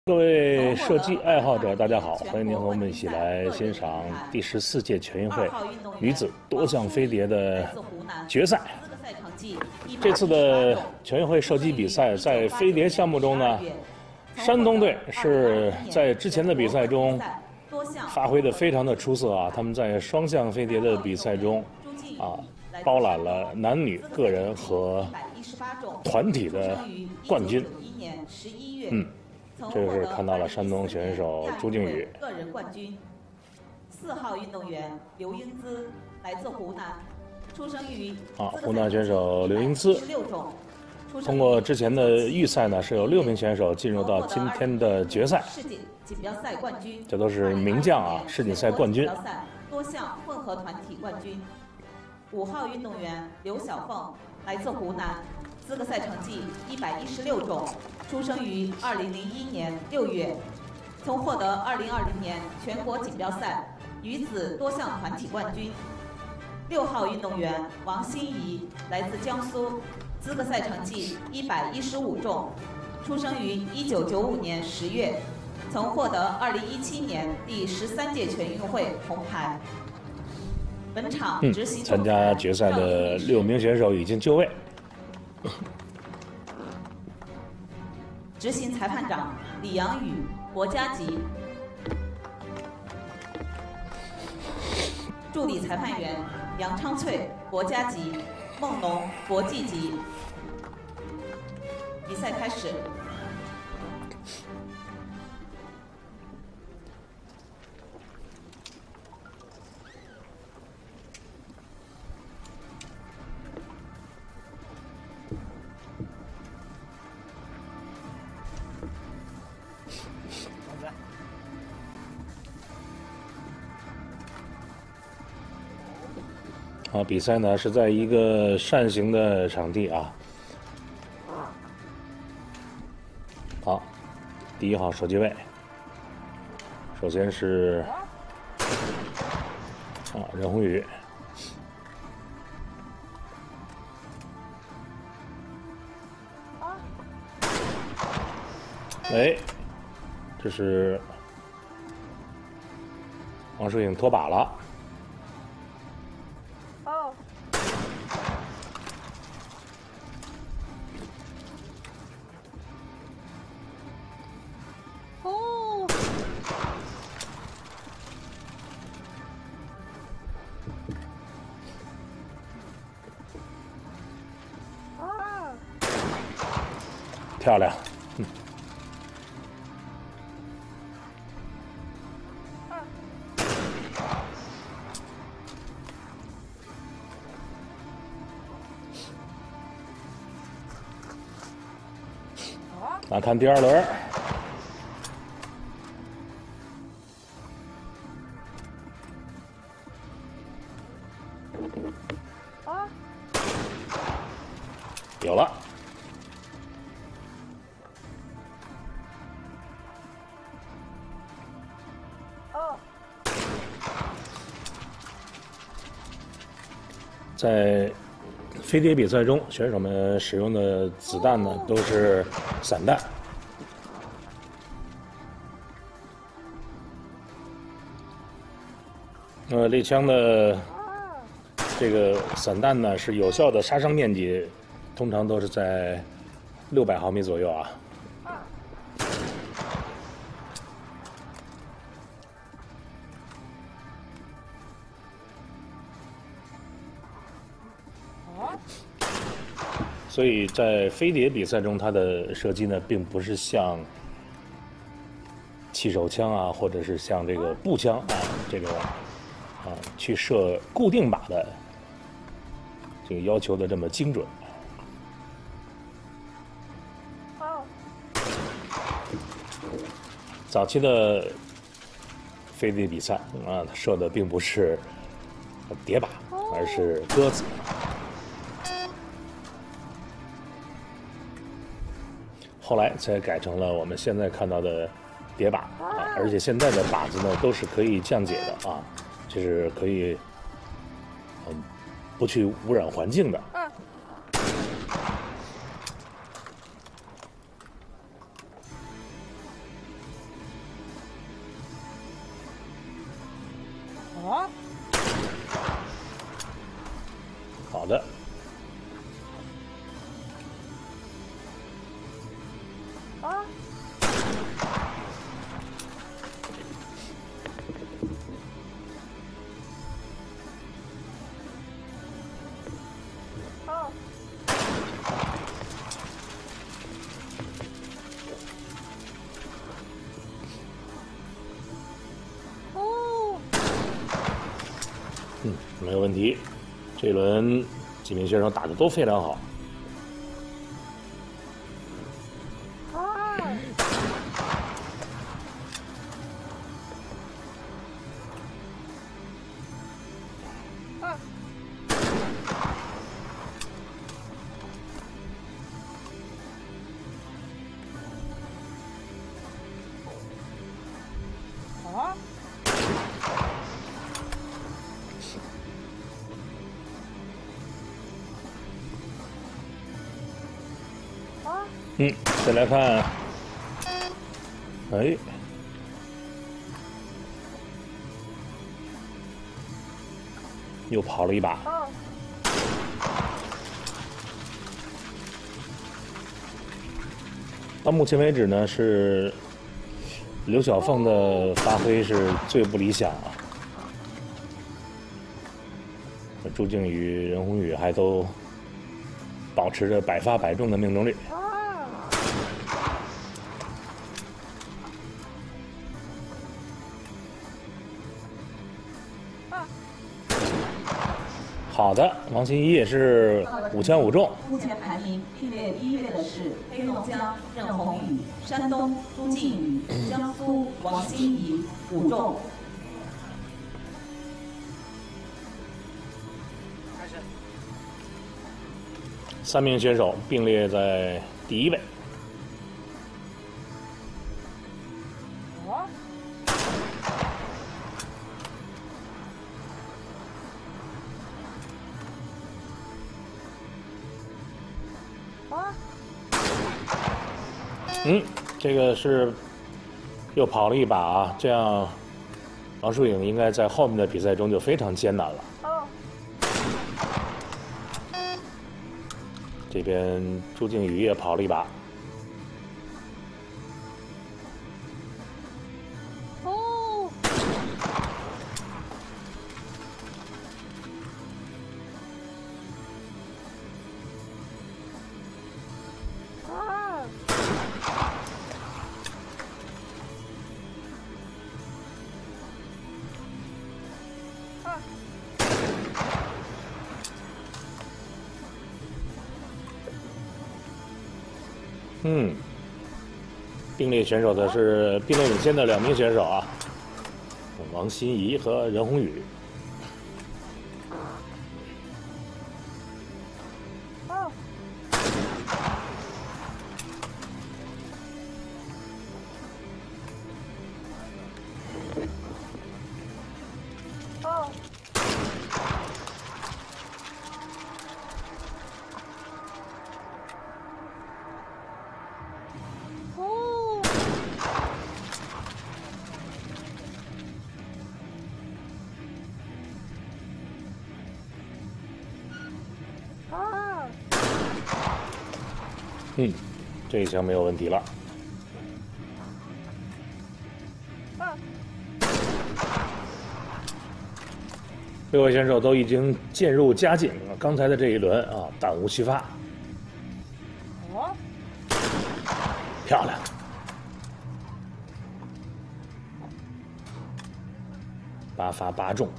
各位射击爱好者，大家好！欢迎您和我们一起来欣赏第14届全运会女子多项飞碟的决赛。这次的全运会射击比赛，在飞碟项目中呢，山东队是在之前的比赛中发挥的非常的出色啊！他们在双向飞碟的比赛中包揽了男女个人和团体的冠军。这就是看到了山东选手朱靖宇， 个人冠军。4号运动员刘英姿，来自湖南，出生于湖南选手刘英姿。通过之前的预赛呢，是有6名选手进入到今天的决赛。 世锦锦标赛冠军， 这都是名将啊，世锦赛冠军。 多项混合团体冠军。5号运动员刘晓凤，来自湖南，资格赛成绩116种。出生于2001年6月，曾获得2020年全国锦标赛女子多项团体冠军。6号运动员王欣怡，来自江苏，资格赛成绩115种，出生于1995年10月，曾获得2017年第13届全运会铜牌。本场执行参加决赛的6名选手已经就位。 执行裁判长李阳宇，国家级；助理裁判员杨昌翠，国家级；孟龙，国际级。比赛开始。 比赛呢是在一个扇形的场地啊。好，第1号射击位，首先是任宏宇。这是王淑颖脱靶了。漂亮，来看第2轮。有了。在飞碟比赛中，选手们使用的子弹呢都是散弹。猎枪的这个散弹呢是有效的杀伤面积，通常都是在600毫米左右啊。所以在飞碟比赛中，它的射击呢，并不是像气手枪啊，或者是像这个步枪这个去射固定靶的这个要求的这么精准。早期的飞碟比赛它射的并不是碟靶，而是鸽子。后来才改成了我们现在看到的碟靶而且现在的靶子呢都是可以降解的就是可以不去污染环境的。 没有问题。这一轮几名选手打得都非常好。再来看，哎，又跑了一把。到目前为止呢，是刘小凤的发挥是最不理想啊。朱静宇、任宏宇还都保持着100发100中的命中率。好的，王欣怡也是5枪5中。 目前排名并列第1位的是黑龙江任宏宇、山东朱静宇、江苏王欣怡5中。 3名选手并列在第1位。这个是又跑了一把啊，这样王淑颖应该在后面的比赛中就非常艰难了。这边朱静宇也跑了一把。并列选手的是并列领先的2名选手啊，王欣怡和任宏宇。这一枪没有问题了。6位选手都已经渐入佳境了，刚才的这一轮啊，弹无虚发。漂亮，8发8中。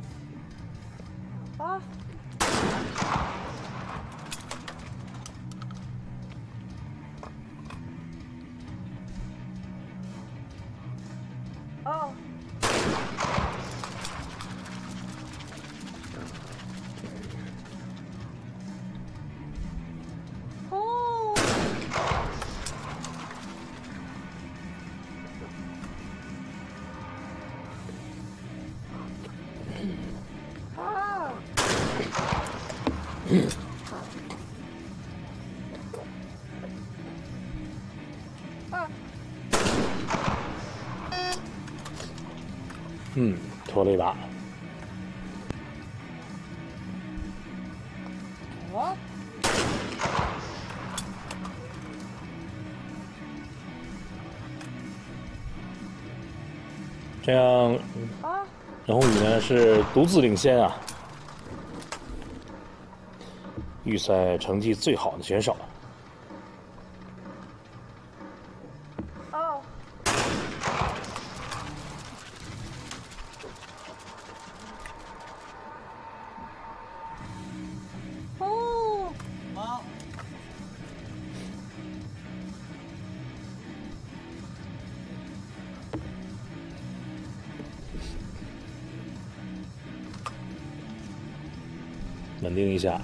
拖了一把。这样，任宏宇呢是独自领先啊，预赛成绩最好的选手。 稳定一下。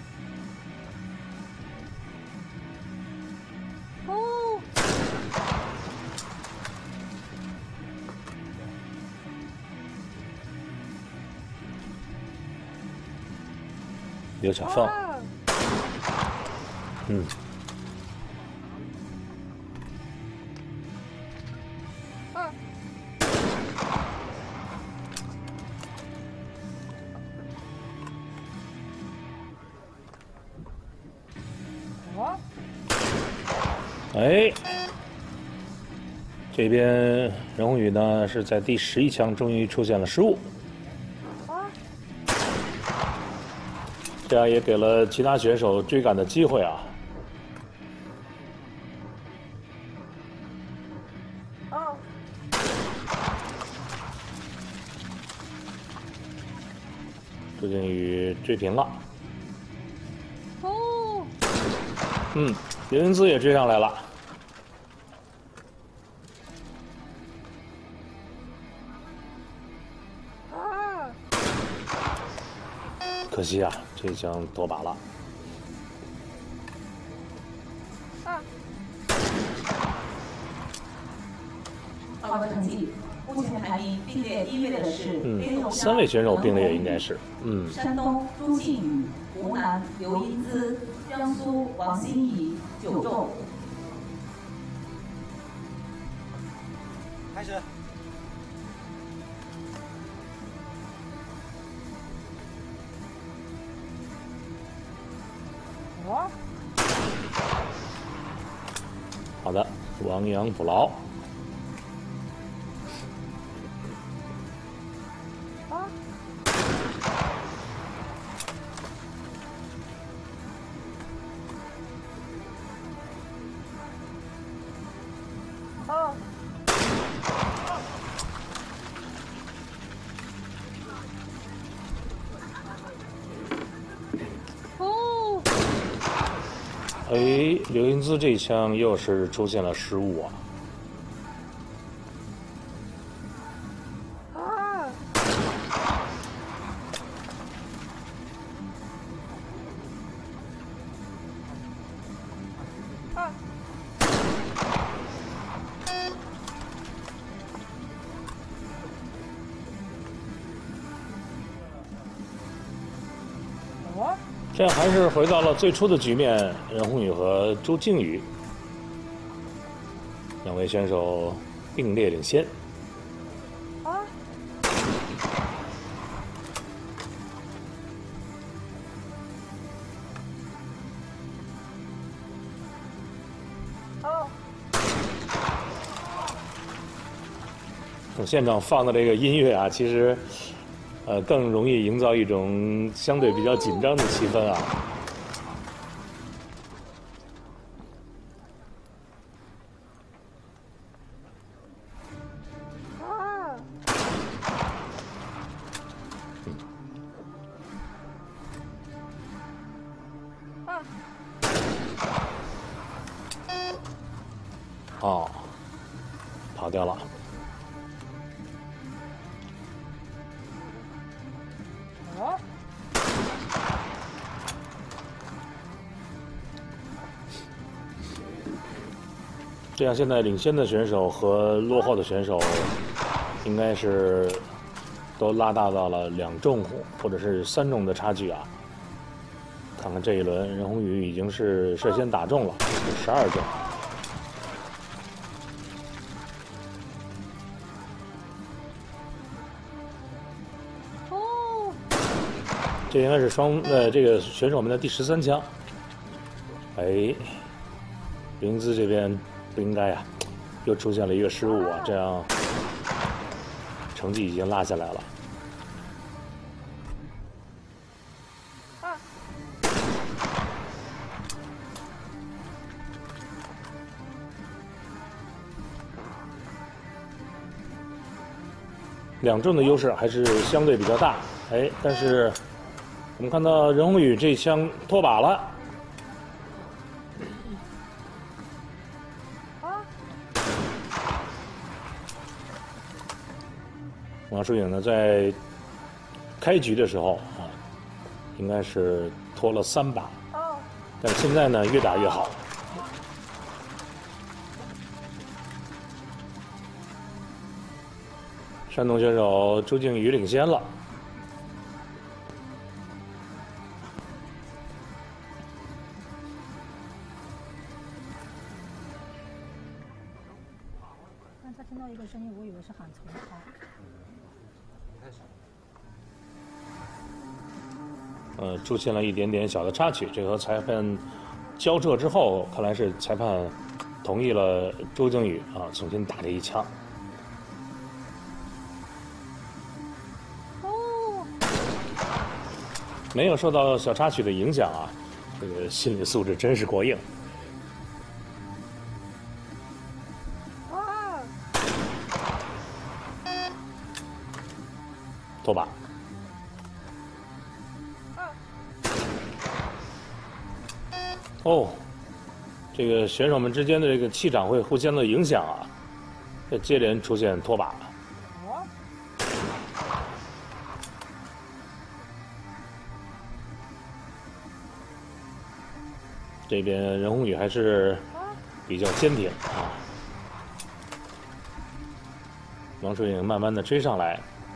刘小凤，哎，这边任宏宇呢是在第11枪终于出现了失误，这样也给了其他选手追赶的机会啊。周靖宇追平了。刘云姿也追上来了。可惜啊，这一枪夺靶了。 报告成绩，目前排名并列1位的是 3位选手并列应该是， 山东朱靖宇、湖南刘英姿、江苏王欣怡9中。 开始。 好的，亡羊补牢。哎，刘英姿这一枪又是出现了失误啊！这样还是回到了最初的局面，任宏宇和周靖宇两位选手并列领先。现场放的这个音乐啊，其实更容易营造一种相对比较紧张的气氛啊。哦，跑掉了。这样，现在领先的选手和落后的选手，应该是都拉大到了2中或者是3中的差距啊。看看这一轮，任宏宇已经是率先打中了，12中。这应该是这个选手们的第13枪。哎，刘英姿这边不应该啊，又出现了一个失误啊，这样成绩已经落下来了。2中的优势还是相对比较大，哎，但是我们看到任宏宇这一枪脱靶了。王疏影呢，在开局的时候啊， 应该是拖了3把，但现在呢越打越好。山东选手朱靖宇领先了。 刚才听到一个声音，我以为是喊重拍。 出现了一点点小的插曲，这和裁判交涉之后，看来是裁判同意了朱靖宇重新打这一枪。没有受到小插曲的影响啊，这个心理素质真是过硬。拖把。哦，这个选手们之间的这个气场会互相的影响啊，这接连出现拖把。这边任宏宇还是比较坚挺啊，王舒颖慢慢的追上来。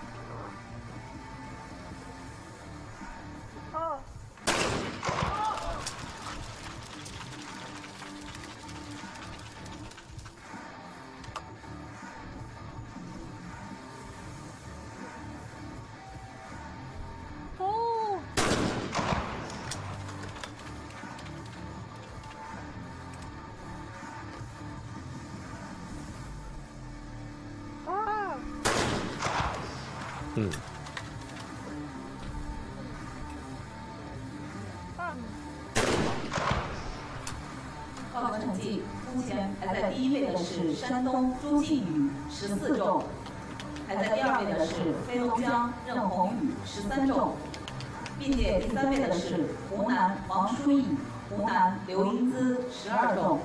报告成绩，目前排在第1位的是山东朱靖宇14中，排在第2位的是飞龙江任宏宇13中，并且第3位的是湖南王舒颖、湖南刘英姿12中。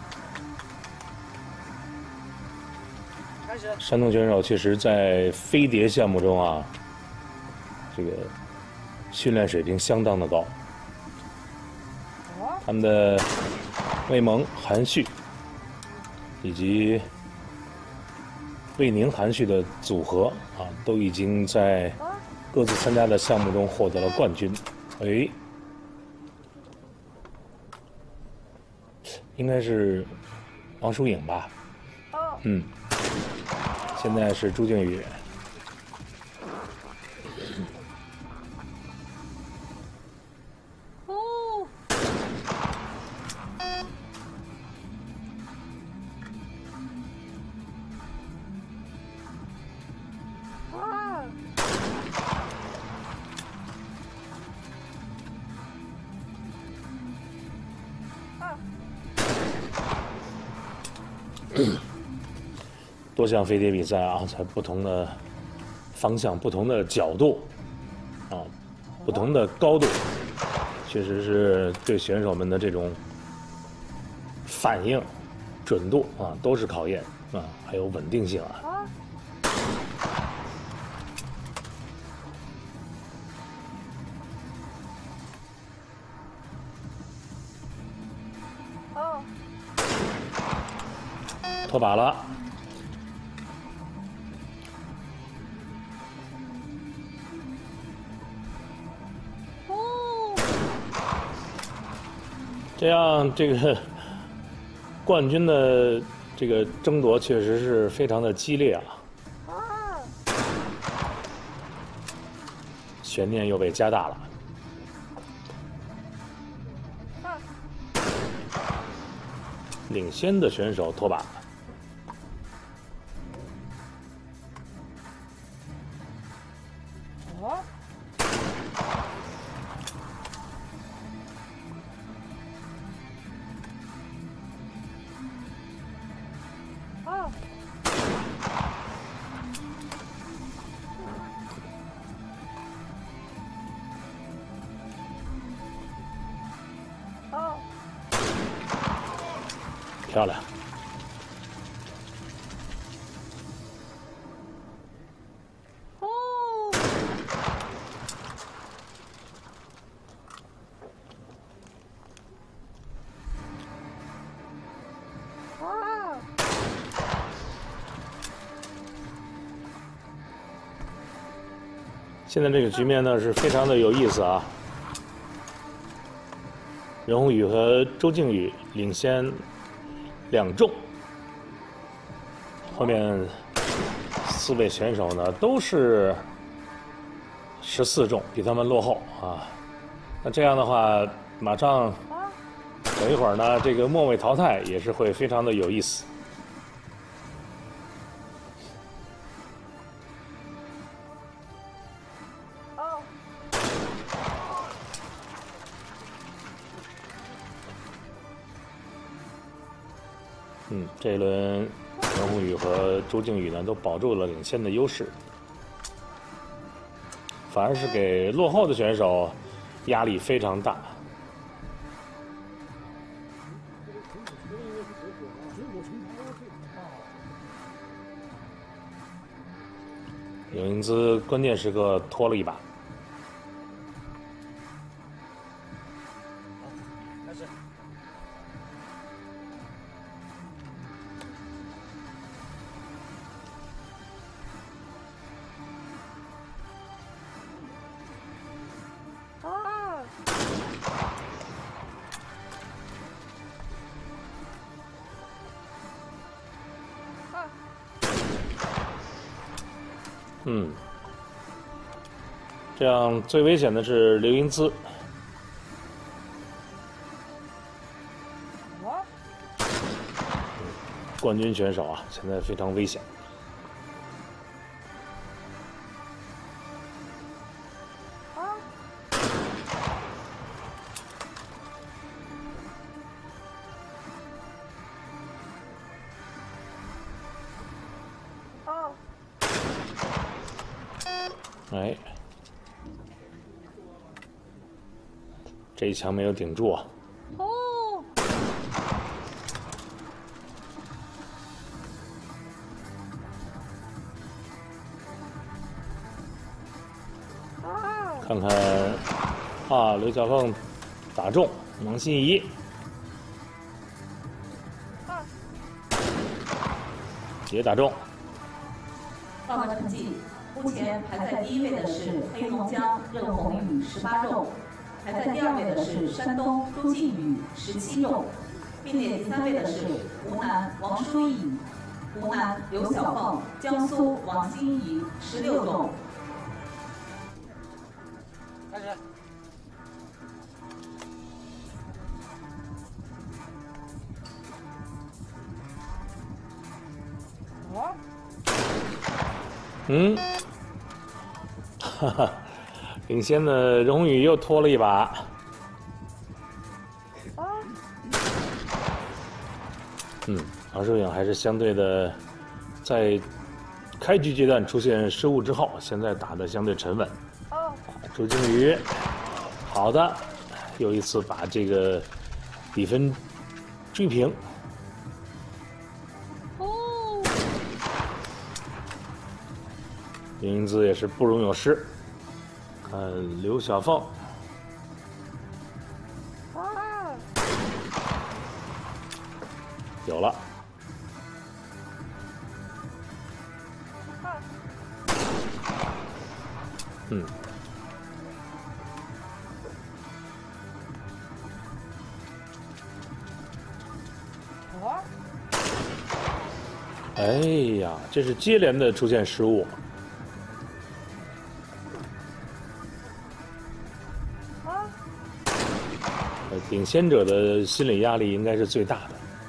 山东选手确实在飞碟项目中啊，这个训练水平相当的高。他们的魏萌、韩旭以及魏宁、韩旭的组合啊，都已经在各自参加的项目中获得了冠军。哎，应该是王舒颖吧？现在是朱靖宇。多项飞碟比赛啊，在不同的方向、不同的角度，不同的高度，确实是对选手们的这种反应、准度都是考验还有稳定性啊。拖把了。这样，这个冠军的这个争夺确实是非常的激烈啊！悬念又被加大了。领先的选手拖把。漂亮。 现在这个局面呢是非常的有意思啊。任宏宇和周靖宇领先2中，后面4位选手呢都是14中，比他们落后啊。那这样的话，马上等一会儿呢，这个末位淘汰也是会非常的有意思。这一轮任宏宇和周靖宇呢都保住了领先的优势，反而是给落后的选手压力非常大。刘英姿关键时刻拖了一把。这样最危险的是刘英姿。冠军选手啊，现在非常危险。哎，这一枪没有顶住啊！看看啊，刘小凤打中王心怡，也打中。 报告成绩，目前排在第1位的是黑龙江任宏宇18中，排在第2位的是山东周靖宇17中，并列第3位的是湖南王舒颖、湖南刘小凤、江苏王心怡16中。 开始。 哈哈，领先的任宏宇又拖了一把。王舒颖还是相对的，在开局阶段出现失误之后，现在打得相对沉稳。周靖宇，好的，又一次把这个比分追平。林英姿也是不容有失。看刘小凤，有了。哎呀，这是接连的出现失误。领先者的心理压力应该是最大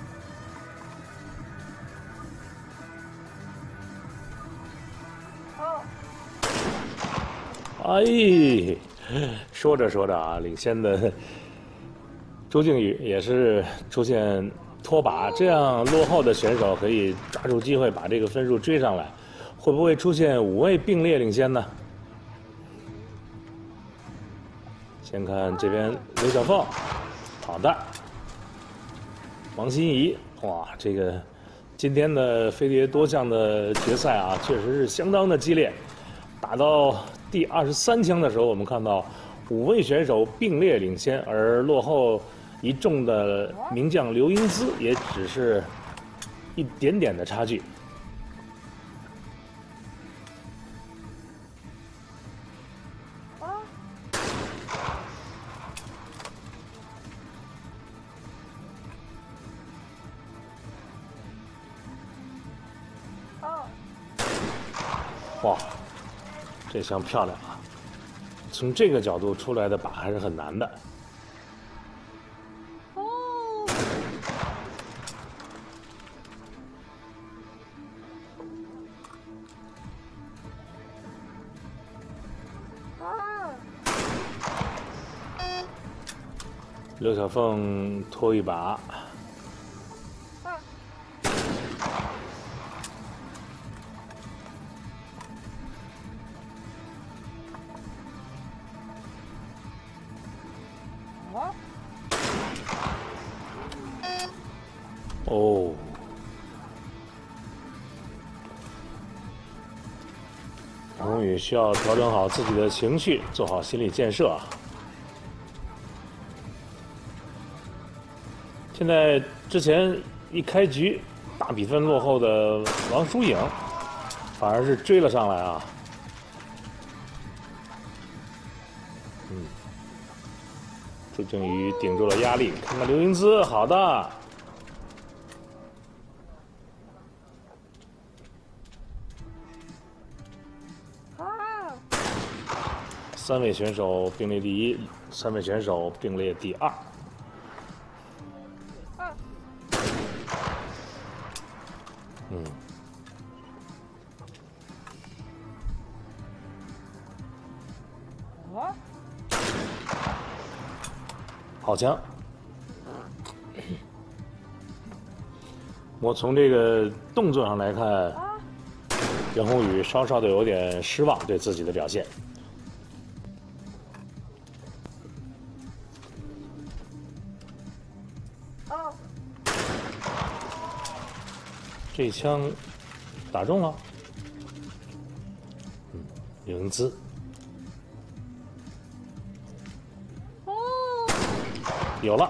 的。哎，说着说着啊，领先的周靖宇也是出现拖把，这样落后的选手可以抓住机会把这个分数追上来，会不会出现5位并列领先呢？先看这边刘小凤，好的，王心怡，哇，这个今天的飞碟多项的决赛啊，确实是相当的激烈。打到第23枪的时候，我们看到5位选手并列领先，而落后1中的名将刘英姿也只是一点点的差距。 哇，这枪漂亮啊！从这个角度出来的靶还是很难的。刘小凤拖一把。哦，杨宏宇需要调整好自己的情绪，做好心理建设啊。现在之前一开局大比分落后的王疏影，反而是追了上来啊。朱靖宇顶住了压力，看看刘英姿，好的。3位选手并列第1，3位选手并列第2。好枪！我从这个动作上来看，杨宏宇稍稍的有点失望，对自己的表现。这一枪打中了，刘英姿。有了，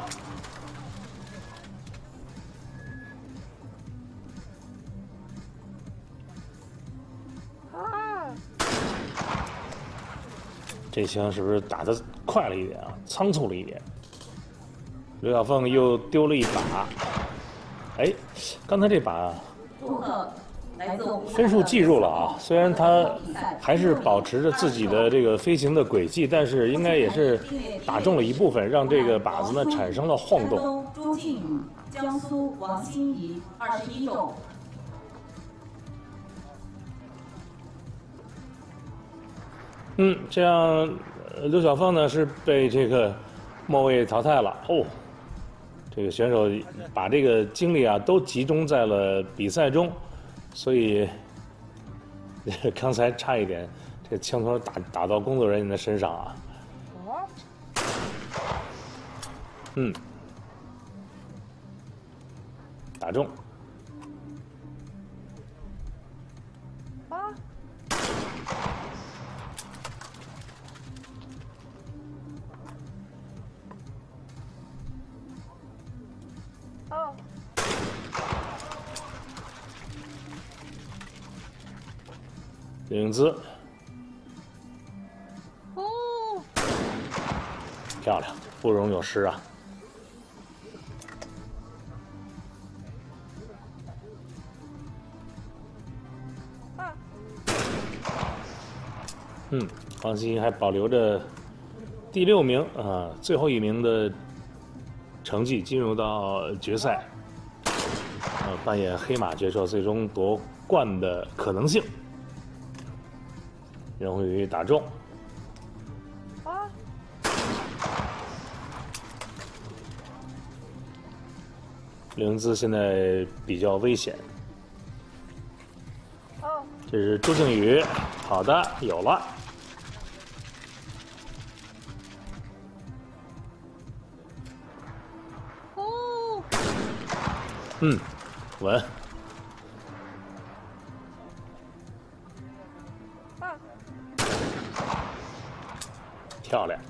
这枪是不是打得快了一点啊？仓促了一点。刘小凤又丢了一把，哎，刚才这把分数计入了啊，虽然他还是保持着自己的这个飞行的轨迹，但是应该也是打中了一部分，让这个靶子呢产生了晃动。 朱靖宇，江苏王欣怡，21中。 这样刘小凤呢是被这个末位淘汰了哦。这个选手把这个精力啊都集中在了比赛中。所以，刚才差一点，这枪头打到工作人员的身上啊。打中。刘英姿，漂亮，不容有失啊！王欣怡还保留着第6名啊，最后一名的成绩进入到决赛，扮演黑马角色，最终夺冠的可能性。任宏宇打中，刘英姿现在比较危险。这是朱靖宇，好的，有了。稳。漂亮。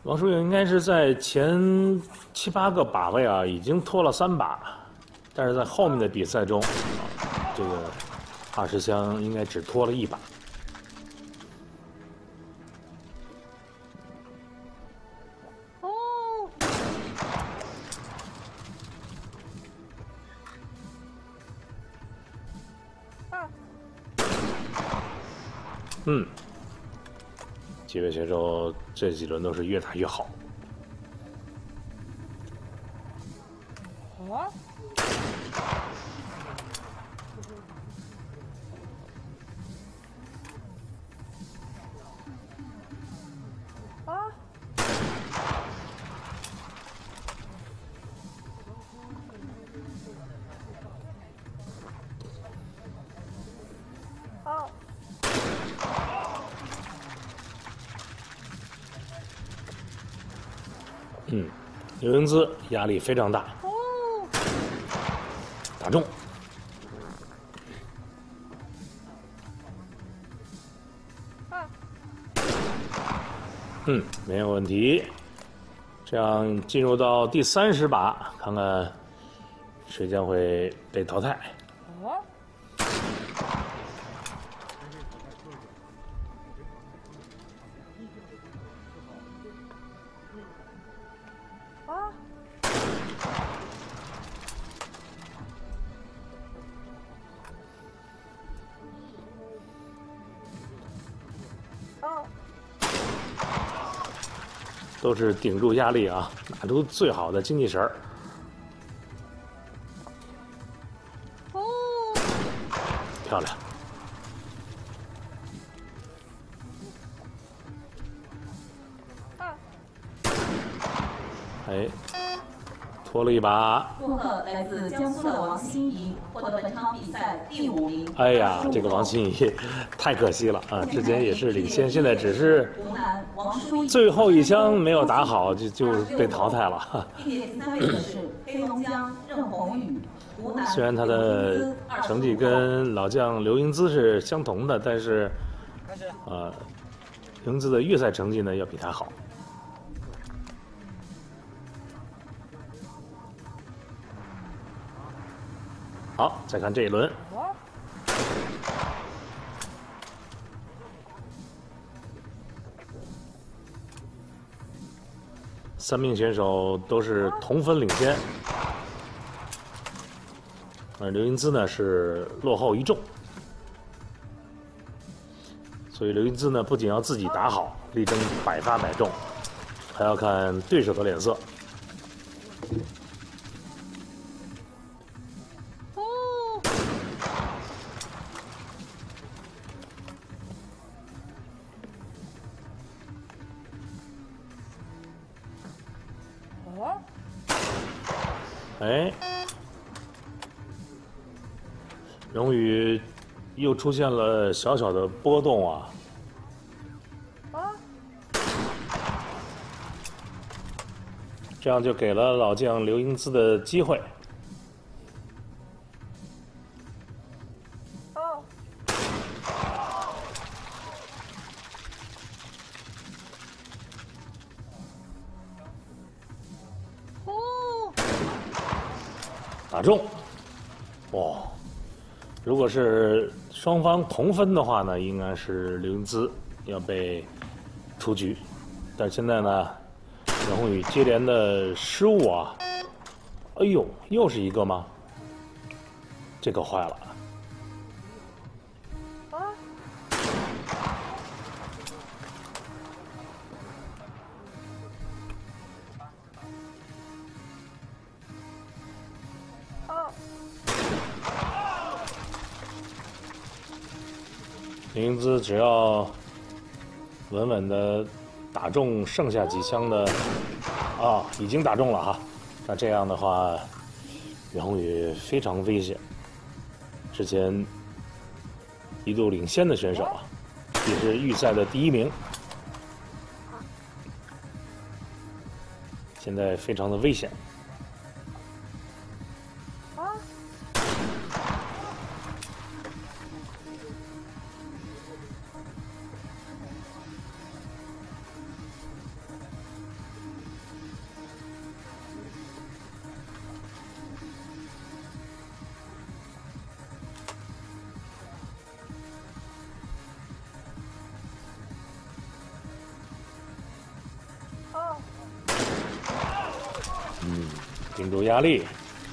王淑颖应该是在前7、8个把位啊，已经拖了3把，但是在后面的比赛中，这个20箱应该只拖了1把。几位选手这几轮都是越打越好。刘英姿压力非常大，打中，没有问题。这样进入到第30把，看看谁将会被淘汰。都是顶住压力啊，拿出最好的精气神儿。漂亮。哎，拖了一把。 祝贺来自江苏的王欣怡获得本场比赛第5名。 哎呀，这个王欣怡太可惜了啊！之前也是领先，现在只是最后一箱没有打好，就被淘汰了。 并且第3位的是黑龙江任宏宇。 虽然他的成绩跟老将刘英姿是相同的，但是，刘英姿的预赛成绩呢要比他好。好，再看这一轮。3名选手都是同分领先，而刘英姿呢是落后1中，所以刘英姿呢不仅要自己打好，力争100发100中，还要看对手的脸色。哎，荣宇又出现了小小的波动啊！这样就给了老将刘英姿的机会。打中，哦，如果是双方同分的话呢，应该是刘英姿要被出局，但现在呢，任宏宇接连的失误啊，哎呦，又是一个吗？这可坏了。刘英姿只要稳稳的打中剩下几枪的，已经打中了哈。那这样的话，任宏宇非常危险。之前一度领先的选手啊，也是预赛的第1名，现在非常的危险。 顶住压力。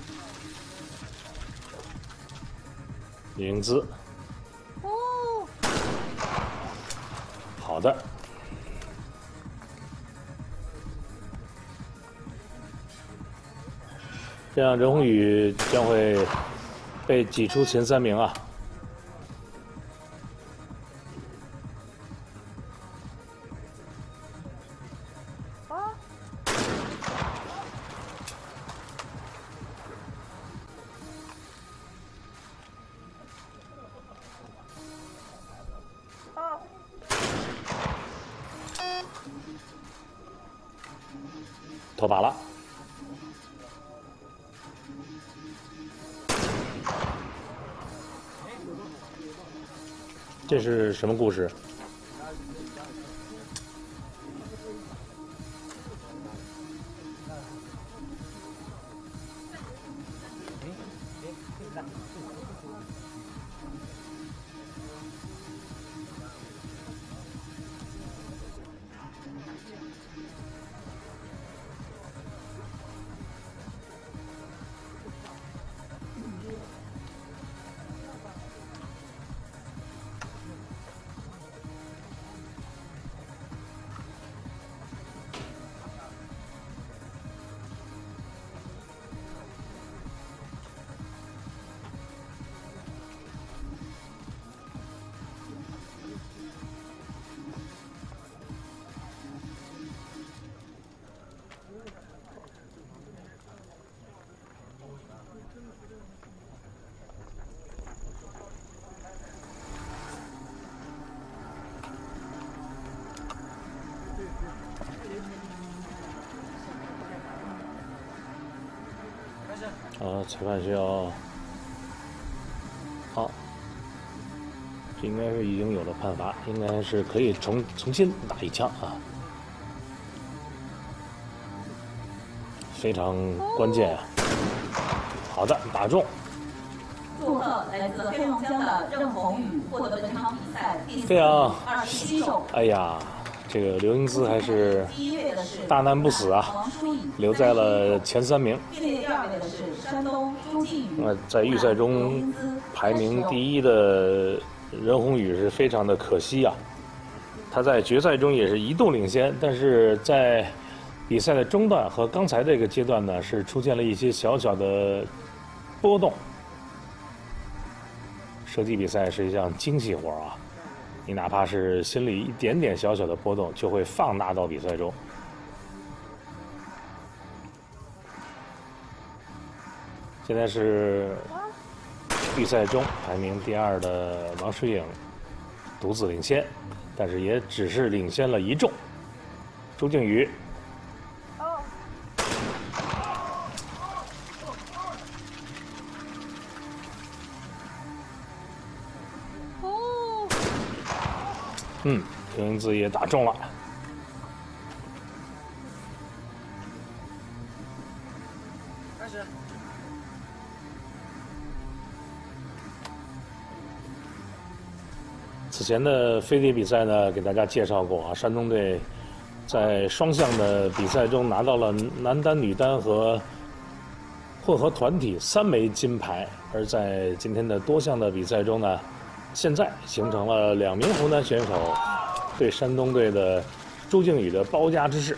李英姿， 哦， 好的。这样任宏宇将会被挤出前3名啊。脱靶了，这是什么故事？裁判需要，好，这应该是已经有了判罚，应该是可以重新打一枪啊，非常关键啊。好的，打中。 祝贺来自黑龙江的任宏宇获得本场比赛第 27 手。 哎呀，这个刘英姿还是大难不死啊，留在了前3名。 第2位的是山东朱靖宇。 在预赛中排名第1的任宏宇是非常的可惜啊，他在决赛中也是一度领先，但是在比赛的中段和刚才这个阶段呢，是出现了一些小小的波动。射击比赛是一项精细活啊，你哪怕是心里一点点小小的波动，就会放大到比赛中。现在是预赛中排名第2的王诗颖独自领先，但是也只是领先了1中。朱靖宇，刘英姿也打中了。 开始。 此前的飞碟比赛呢，给大家介绍过啊，山东队在双项的比赛中拿到了男单、女单和混合团体3枚金牌，而在今天的多项的比赛中呢，现在形成了2名湖南选手对山东队的朱靖宇的包夹之势。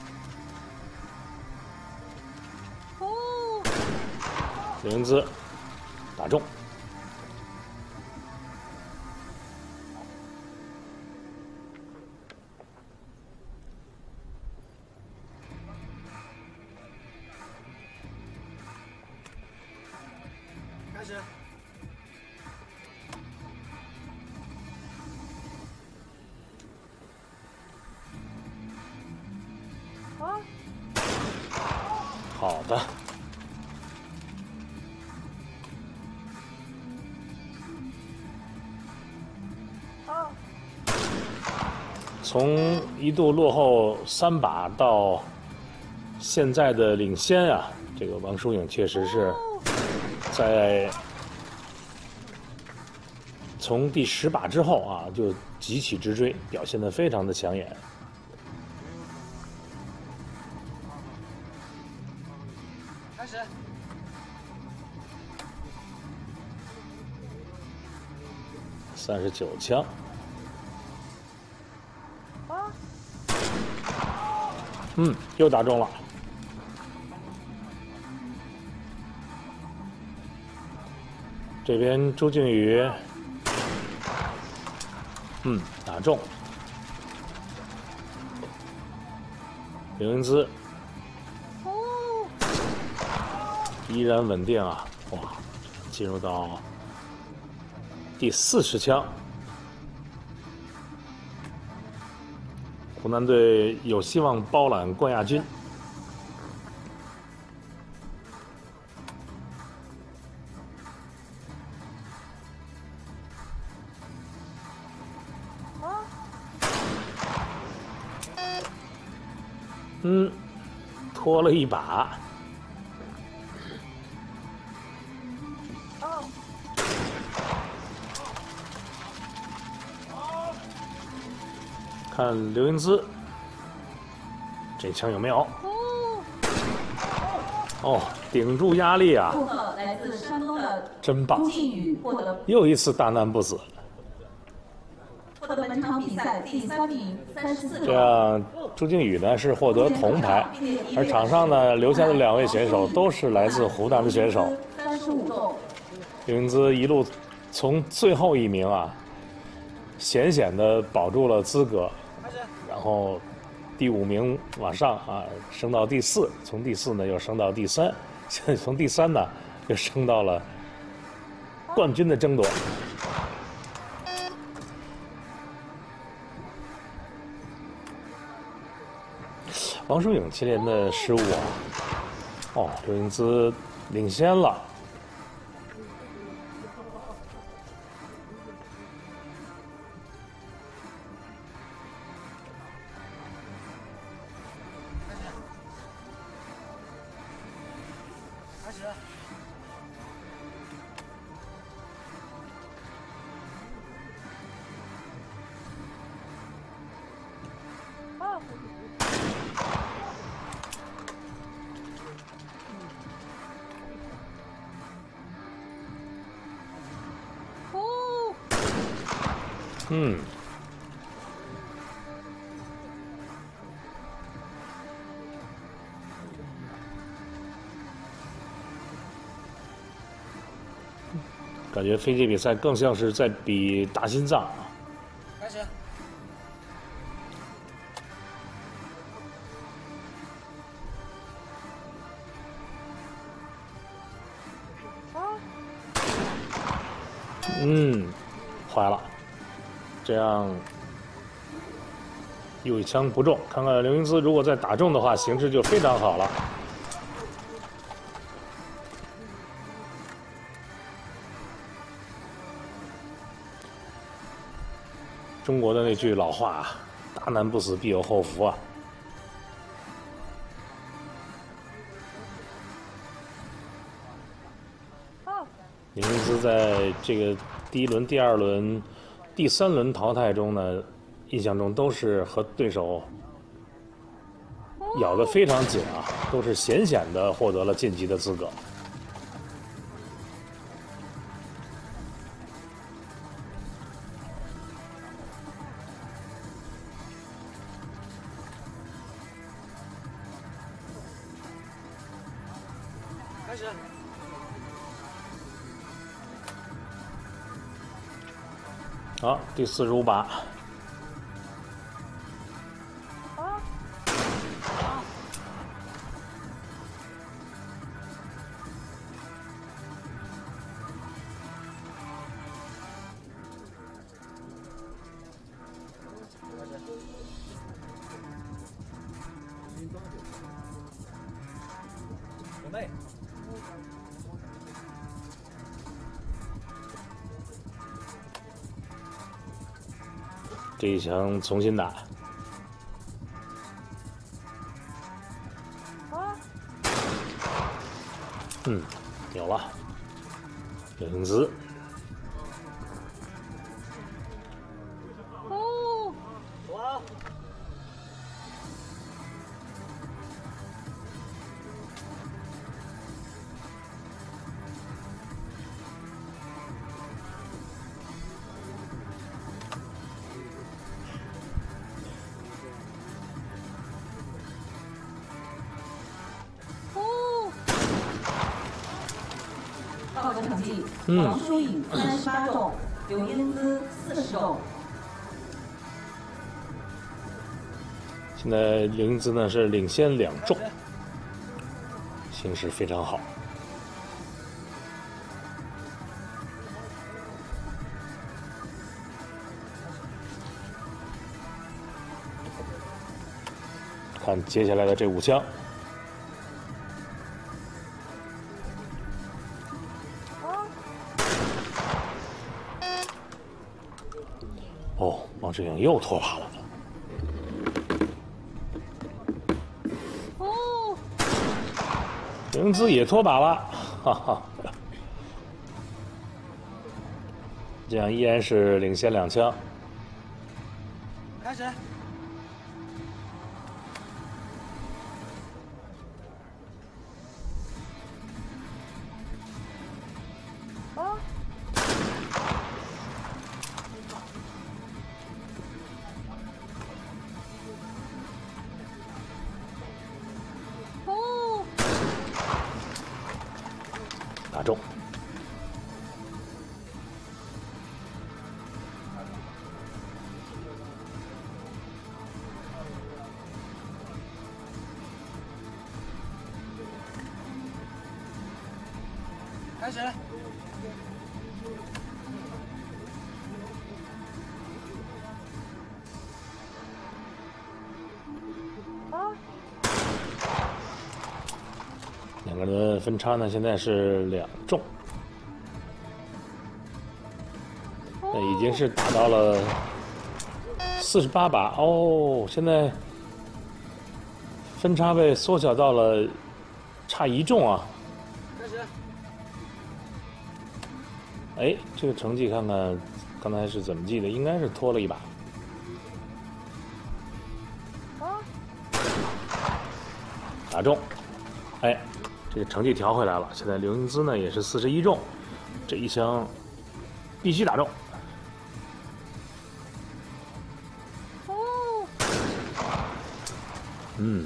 刘英姿打中。 开始。 好的。从一度落后3把到现在的领先啊，这个王舒颖确实是在从第10把之后啊就急起直追，表现得非常的抢眼。 开始。 39枪。又打中了。这边朱靖宇，打中。刘英姿，依然稳定啊！哇，进入到第40枪。湖南队有希望包揽冠亚军。拖了一把。看刘英姿，这枪有没有？哦，顶住压力啊！ 祝贺来自山东的真棒！ 朱靖宇获得大难不死。 本场比赛第3名，34 这样，朱靖宇呢是获得铜牌，而场上呢留下的2位选手都是来自湖南的选手。 35中。 刘英姿一路从最后一名啊，险险地保住了资格，然后第5名往上啊升到第4，从第4呢又升到第3，现在从第3呢又升到了冠军的争夺。王淑颖接连的失误啊！哦，刘英姿领先了。 开始。 感觉飞机比赛更像是在比大心脏啊！ 开始。 坏了，这样又一枪不中。看看刘英姿，如果再打中的话，形势就非常好了。中国的那句老话啊，大难不死必有后福啊。刘英姿在这个第1轮、第2轮、第3轮淘汰中呢，印象中都是和对手咬得非常紧啊，都是险险地获得了晋级的资格。 开始。 好，第45把。 准备。 这一枪重新打。有了，刘英姿。 走。 个成绩，王舒颖38中，刘英姿40中。 现在刘英姿呢是领先2中，形势非常好。看接下来的这5枪。哦，王志颖又脱靶了。 哦， 刘英姿也脱靶了，哈哈。这样依然是领先2枪。 开始。 打中， 开始。 2个人的分差呢，现在是2中，那已经是打到了48把哦，现在分差被缩小到了差1中啊。 开始。 哎，这个成绩看看刚才是怎么记的，应该是拖了1把。打中，哎。这个成绩调回来了，现在刘英姿呢也是41中，这一枪必须打中。嗯，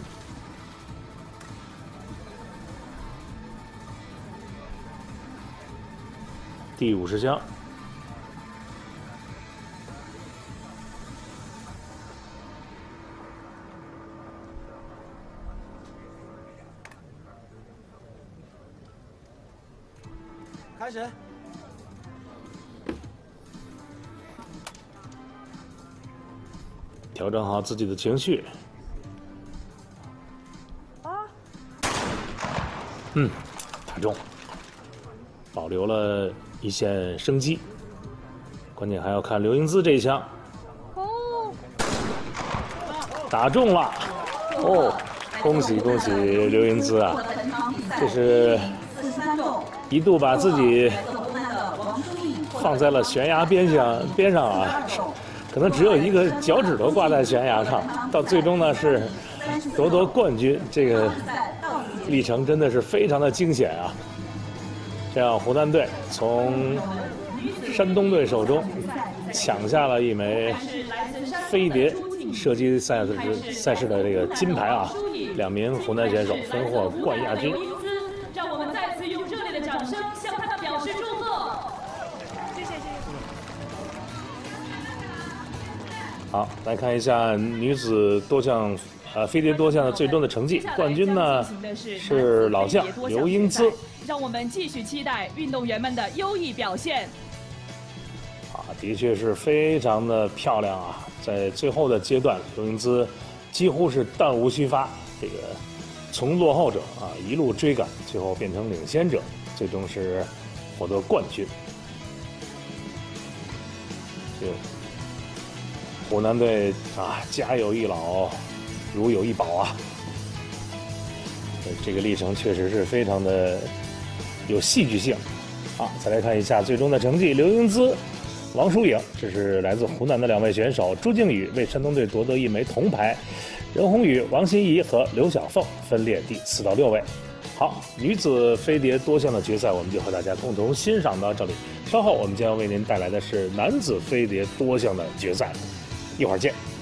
第50枪。 开始。 调整好自己的情绪。打中，保留了一线生机。关键还要看刘英姿这一枪。打中了，哦，恭喜恭喜刘英姿啊！这是一度把自己放在了悬崖边上啊，可能只有一个脚趾头挂在悬崖上，到最终呢是夺冠军，这个历程真的是非常的惊险啊！这样湖南队从山东队手中抢下了一枚飞碟射击赛事的这个金牌啊！2名湖南选手分获冠亚军。 让我们再次用热烈的掌声向他们表示祝贺。谢谢。 好，来看一下女子多项飞碟多项的最终的成绩，冠军呢是老将刘英姿。 让我们继续期待运动员们的优异表现。 的确是非常的漂亮啊！在最后的阶段，刘英姿几乎是弹无虚发，这个从落后者一路追赶，最后变成领先者，最终是获得冠军。这湖南队家有一老，如有一宝啊！这个历程确实是非常的有戏剧性。好，再来看一下最终的成绩，刘英姿、王舒颖，这是来自湖南的2位选手。朱靖宇为山东队夺得1枚铜牌，任宏宇、王欣怡和刘小凤分列第4到6位。好，女子飞碟多项的决赛，我们就和大家共同欣赏到这里。稍后我们将为您带来的是男子飞碟多项的决赛，一会儿见。